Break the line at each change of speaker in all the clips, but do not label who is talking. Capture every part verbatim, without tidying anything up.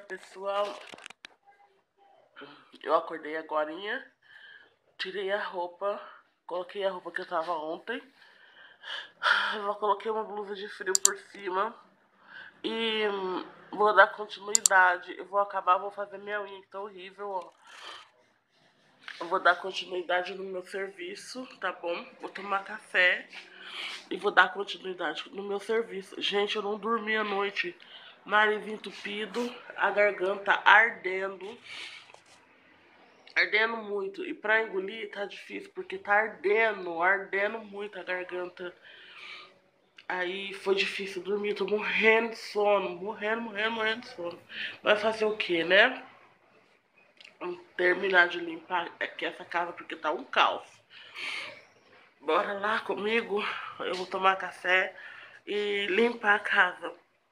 pessoal, eu acordei agorinha, tirei a roupa, coloquei a roupa que eu tava ontem, eu coloquei uma blusa de frio por cima e vou dar continuidade. Eu vou acabar, vou fazer minha unha que tá horrível, ó. Eu vou dar continuidade no meu serviço, tá bom? Vou tomar café e vou dar continuidade no meu serviço. Gente, eu não dormi a noite, nariz entupido, a garganta ardendo. Ardendo muito. E pra engolir tá difícil, porque tá ardendo, ardendo muito a garganta. Aí foi difícil dormir, tô morrendo de sono, morrendo, morrendo, morrendo de sono. Vai fazer o que, né? Vamos terminar de limpar aqui essa casa, porque tá um caos. Bora lá comigo, eu vou tomar café e limpar a casa.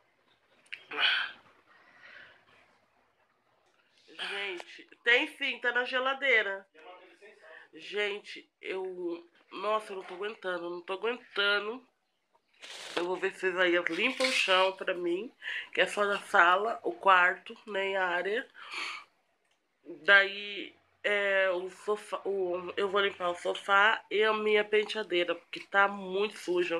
Gente, tem sim, tá na geladeira. Gente, eu... Nossa, eu não tô aguentando, não tô aguentando. Eu vou ver se vocês aí limpam o chão pra mim, que é só na sala, o quarto, nem a área. Daí, é, o sofá, o, eu vou limpar o sofá e a minha penteadeira, porque tá muito suja.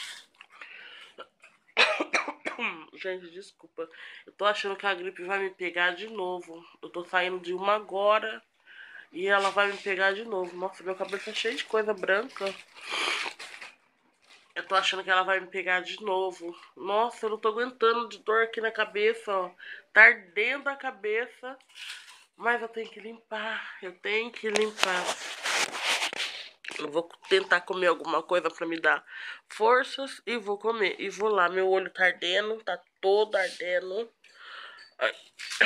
Gente, desculpa. Eu tô achando que a gripe vai me pegar de novo. Eu tô saindo de uma agora e ela vai me pegar de novo. Nossa, meu cabelo tá cheio de coisa branca. Eu tô achando que ela vai me pegar de novo. Nossa, eu não tô aguentando de dor aqui na cabeça, ó. Tá ardendo a cabeça. Mas eu tenho que limpar. Eu tenho que limpar. Eu vou tentar comer alguma coisa pra me dar forças e vou comer. E vou lá. Meu olho tá ardendo. Tá todo ardendo. Ai.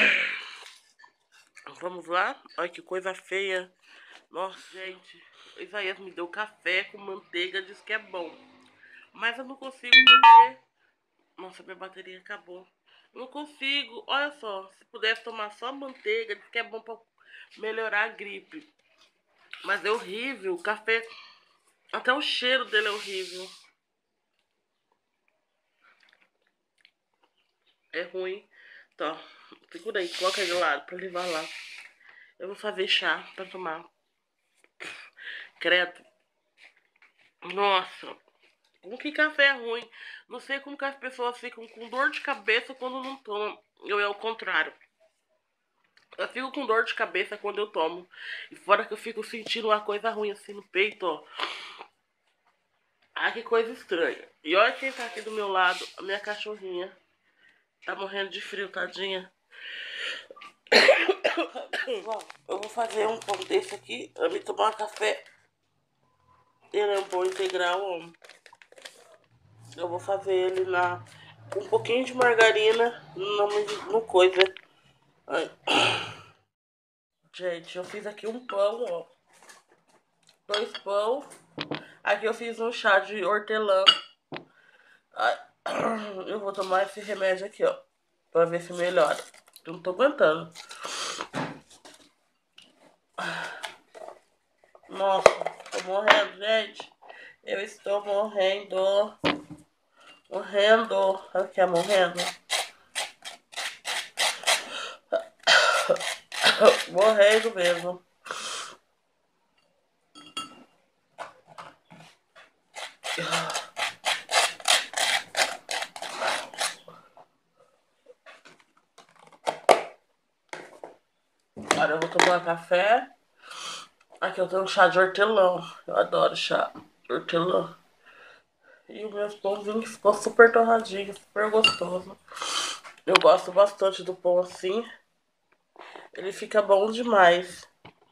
Vamos lá? Olha que coisa feia. Nossa, gente. O Isaías me deu café com manteiga. Diz que é bom. Mas eu não consigo beber. Nossa, minha bateria acabou. Eu não consigo. Olha só. Se pudesse tomar só manteiga, diz que é bom pra melhorar a gripe. Mas é horrível. O café... Até o cheiro dele é horrível. É ruim. Então, segura aí. Coloca aí do lado pra levar lá. Eu vou fazer chá pra tomar. Credo. Nossa. Como que café é ruim? Não sei como que as pessoas ficam com dor de cabeça quando não tomam. Eu é o contrário. Eu fico com dor de cabeça quando eu tomo. E fora que eu fico sentindo uma coisa ruim assim no peito, ó. Ai, que coisa estranha. E olha quem tá aqui do meu lado. A minha cachorrinha. Tá morrendo de frio, tadinha. Bom, eu vou fazer um pão desse aqui. Eu me tomar um café. Ele é um pão integral, ó. Eu vou fazer ele na... com um pouquinho de margarina. No, no coisa. Ai. Gente, eu fiz aqui um pão, ó. Dois pão. Aqui eu fiz um chá de hortelã. Ai. Eu vou tomar esse remédio aqui, ó. Pra ver se melhora. Eu não tô aguentando. Nossa, tô morrendo, gente. Eu estou morrendo. Morrendo. Aqui, morrendo. Morrendo mesmo. Agora eu vou tomar café. Aqui eu tenho um chá de hortelã. Eu adoro chá de hortelã. E o meu pãozinho ficou super torradinho, super gostoso. Eu gosto bastante do pão assim. Ele fica bom demais.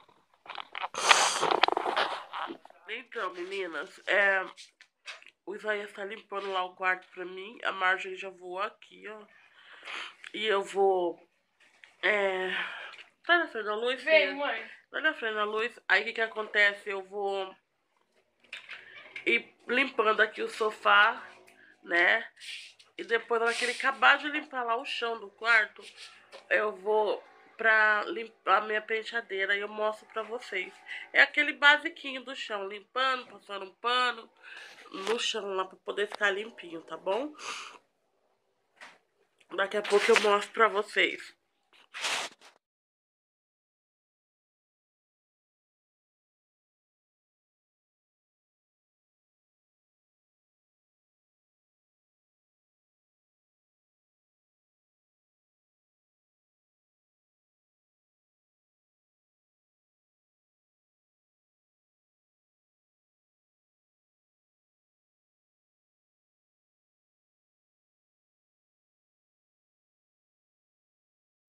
Então, meninas, é... o Isaías tá limpando lá o quarto pra mim. A Marjorie já voou aqui, ó. E eu vou... É... Tá na frente da luz?
Vem, mãe.
Tá na frente da luz. Aí o que que acontece? Eu vou... ir limpando aqui o sofá, né? E depois, na hora que ele acabar de limpar lá o chão do quarto, eu vou pra limpar a minha penteadeira e eu mostro pra vocês. É aquele basiquinho do chão, limpando, passando um pano no chão lá pra poder ficar limpinho, tá bom? Daqui a pouco eu mostro pra vocês.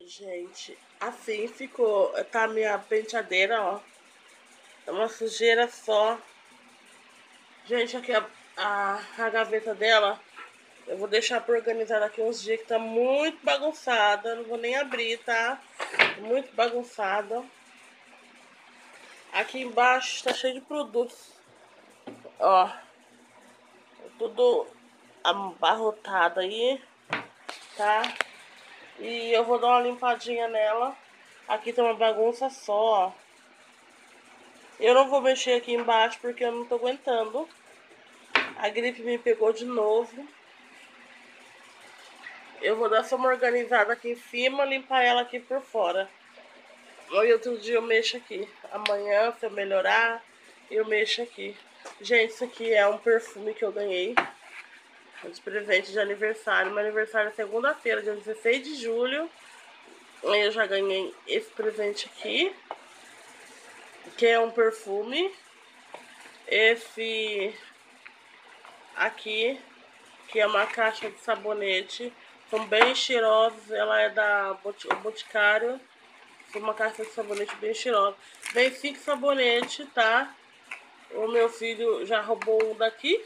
Gente, assim ficou, tá a minha penteadeira, ó. É uma sujeira só. Gente, aqui a, a, a gaveta dela, eu vou deixar pra organizar daqui uns dias, que tá muito bagunçada. Não vou nem abrir, tá? Muito bagunçada. Aqui embaixo tá cheio de produtos. Ó. Tudo abarrotado aí, tá? E eu vou dar uma limpadinha nela. Aqui tá uma bagunça só, ó. Eu não vou mexer aqui embaixo porque eu não tô aguentando. A gripe me pegou de novo. Eu vou dar só uma organizada aqui em cima, limpar ela aqui por fora. Aí outro dia eu mexo aqui. Amanhã, se eu melhorar, eu mexo aqui. Gente, isso aqui é um perfume que eu ganhei de presente de aniversário. Meu aniversário é segunda-feira, dia dezesseis de julho. Aí eu já ganhei esse presente aqui, que é um perfume. Esse aqui, que é uma caixa de sabonete. São bem cheirosos. Ela é da Bot Boticário. É uma caixa de sabonete bem cheirosa. Vem cinco sabonetes, tá? O meu filho já roubou um daqui.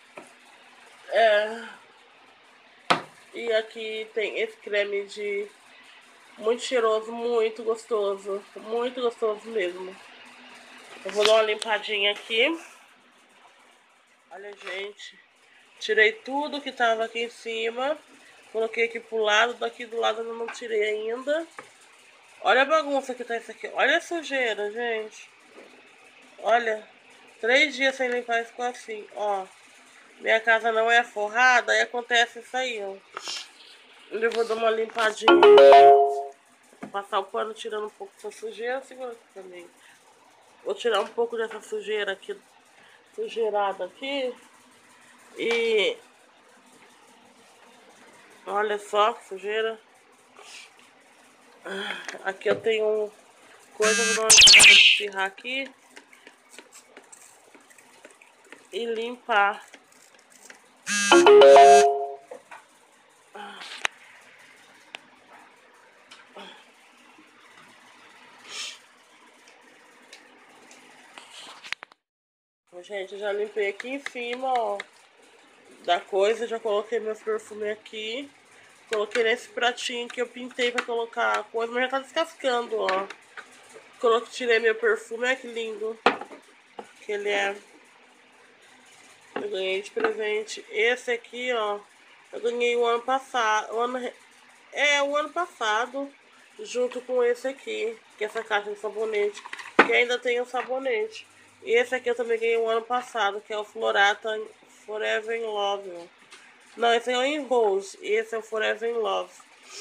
É... E aqui tem esse creme de... muito cheiroso, muito gostoso. Muito gostoso mesmo. Eu vou dar uma limpadinha aqui. Olha, gente. Tirei tudo que tava aqui em cima. Coloquei aqui pro lado. Daqui do lado eu não tirei ainda. Olha a bagunça que tá isso aqui. Olha a sujeira, gente. Olha. Três dias sem limpar e ficou assim, ó. Minha casa não é forrada, aí acontece isso aí, ó. Eu vou dar uma limpadinha. Vou passar o pano tirando um pouco dessa sujeira. Segura aqui também. Vou tirar um pouco dessa sujeira aqui. Sujeirada aqui. E... olha só que sujeira. Aqui eu tenho coisa, vou dar uma espirrar aqui. E limpar. Gente, eu já limpei aqui em cima, ó, da coisa. Já coloquei meu perfume aqui. Coloquei nesse pratinho que eu pintei pra colocar a coisa, mas já tá descascando, ó. Coloquei, tirei meu perfume, olha que lindo que ele é. Eu ganhei de presente. Esse aqui, ó, eu ganhei o ano passado. O ano, é, o ano passado, junto com esse aqui, que é essa caixa de sabonete, que ainda tem o sabonete. E esse aqui eu também ganhei o ano passado, que é o Florata Forever in Love. Não, esse é o In Rose, e esse é o Forever in Love.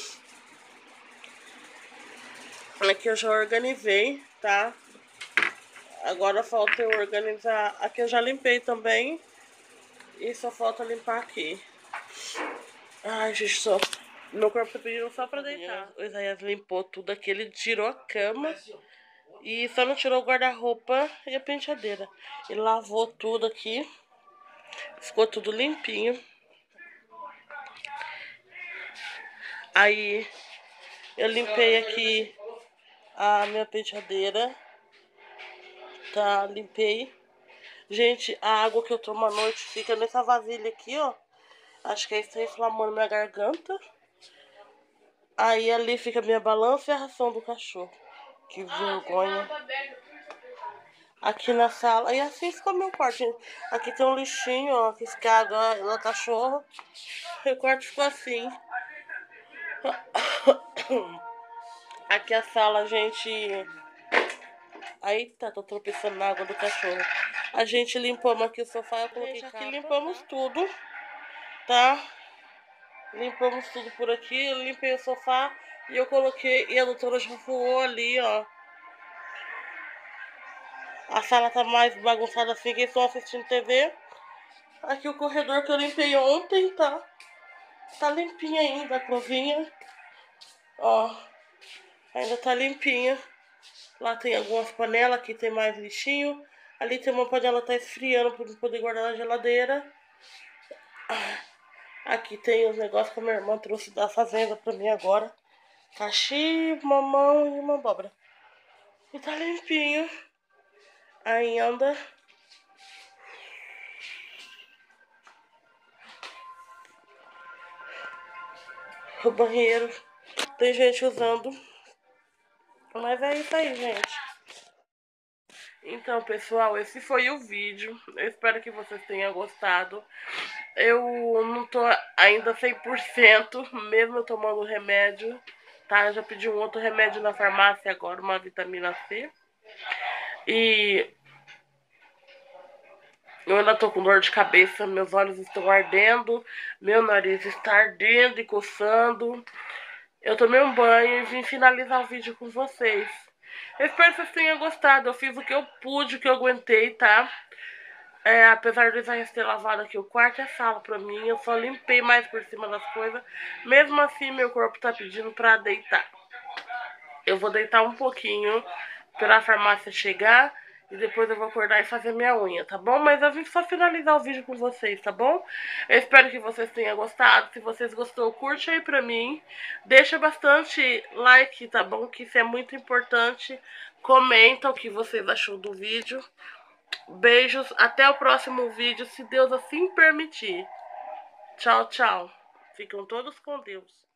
Aqui eu já organizei, tá? Agora falta eu organizar. Aqui eu já limpei também. E só falta limpar aqui. Ai, gente, só... meu corpo tá pedindo só pra deitar. O Isaías limpou tudo aqui. Ele tirou a cama. E só não tirou o guarda-roupa e a penteadeira. Ele lavou tudo aqui. Ficou tudo limpinho. Aí eu limpei aqui a minha penteadeira. Tá, limpei. Gente, a água que eu tomo à noite fica nessa vasilha aqui, ó. Acho que é isso aí inflamando minha garganta. Aí ali fica a minha balança e a ração do cachorro. Que vergonha. Aqui na sala. E assim ficou meu quarto, gente. Aqui tem um lixinho, ó. Que fica água do cachorro. E o quarto ficou assim. Aqui a sala, a gente... Eita, tô tropeçando na água do cachorro. A gente limpamos aqui o sofá. Eu coloquei aqui, limpamos tudo. Tá? Limpamos tudo por aqui. Eu limpei o sofá. E eu coloquei... E a doutora já voou ali, ó. A sala tá mais bagunçada assim, quem estão assistindo T V. Aqui o corredor que eu limpei ontem, tá? Tá limpinha ainda a cozinha. Ó, ainda tá limpinha. Lá tem algumas panelas, aqui tem mais lixinho. Ali tem uma panela que tá esfriando pra poder guardar na geladeira. Aqui tem os negócios que a minha irmã trouxe da fazenda pra mim agora. Caxi, mamão e uma abóbora. E tá limpinho ainda. O banheiro tem gente usando. Mas é isso aí, gente. Então, pessoal, esse foi o vídeo. Eu espero que vocês tenham gostado. Eu não tô ainda cem por cento, mesmo tomando remédio, tá? Eu já pedi um outro remédio na farmácia agora, uma vitamina C. E eu ainda tô com dor de cabeça, meus olhos estão ardendo, meu nariz está ardendo e coçando. Eu tomei um banho e vim finalizar o vídeo com vocês. Eu espero que vocês tenham gostado. Eu fiz o que eu pude, o que eu aguentei, tá? É, apesar de eu já ter lavado aqui o quarto e a sala pra mim, eu só limpei mais por cima das coisas. Mesmo assim, meu corpo tá pedindo pra deitar. Eu vou deitar um pouquinho pra a farmácia chegar e depois eu vou acordar e fazer minha unha, tá bom? Mas eu vim só finalizar o vídeo com vocês, tá bom? Eu espero que vocês tenham gostado. Se vocês gostou, curte aí pra mim. Deixa bastante like, tá bom? Que isso é muito importante. Comenta o que vocês achou do vídeo. Beijos, até o próximo vídeo, se Deus assim permitir. Tchau, tchau. Ficam todos com Deus.